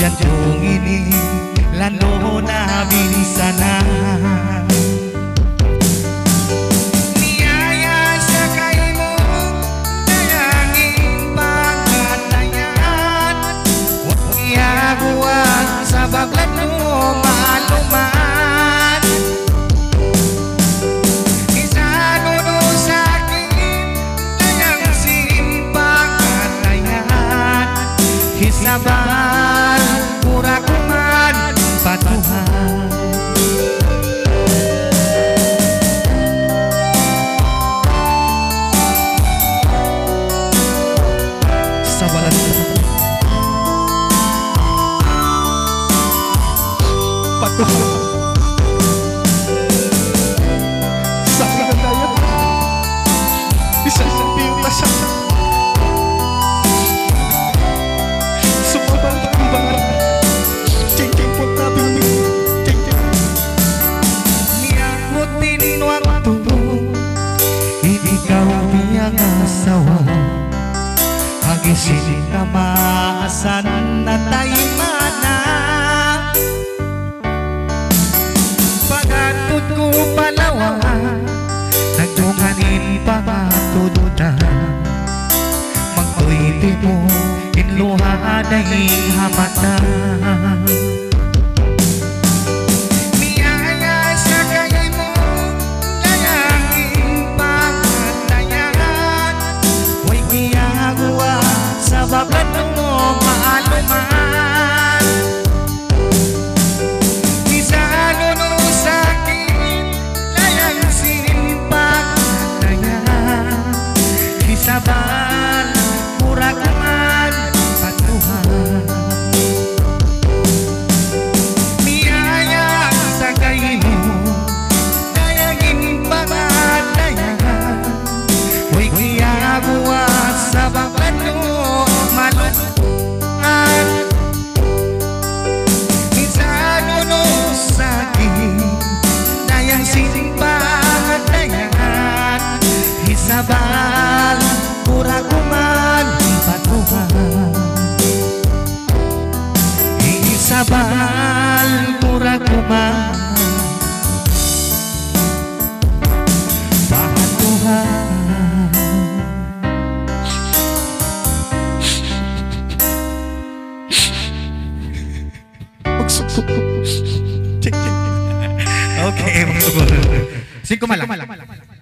jantong ini lalo na binsana. Niyaya sa kaimo dayangin pangatayan, huwag iyaguan sa bablan mo maaluman. Isanuno sa akin dayang simpangatayan, hisabal mura kuman patuhan. Sabalan patuhan sa kagandaya isang piutasan sumabang ang bangal. Ceng-ceng po tabi ceng-ceng niyakot tininuang tubo, ikaw biyang asawa. Agisin ka maasan na tayo mana. Pagatod ko palawa, nagtunganin pagatod na. Magtuwiti mo, inluha dahing hamata. Niyaya sa kagay mo, dayangin pangatayan, huwag iyagawa sa bablan mo maaluman. Isanuno sa akin layang simpangatayan, hisabal mura kuman patuhan. Niyaya sa kaimo dayangin pangatayan, huwag iyagawa sa bablan mo maluman. Isanuno sa akin dayang simpangatayan, hisabal mura kuman patuhan. Hisabal mura kuman patuhan. Okay, mga siguro. 5 malang.